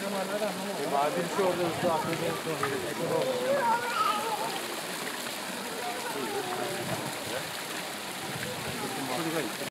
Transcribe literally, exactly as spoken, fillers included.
Abi bir şey orada hızlı akıllı en son.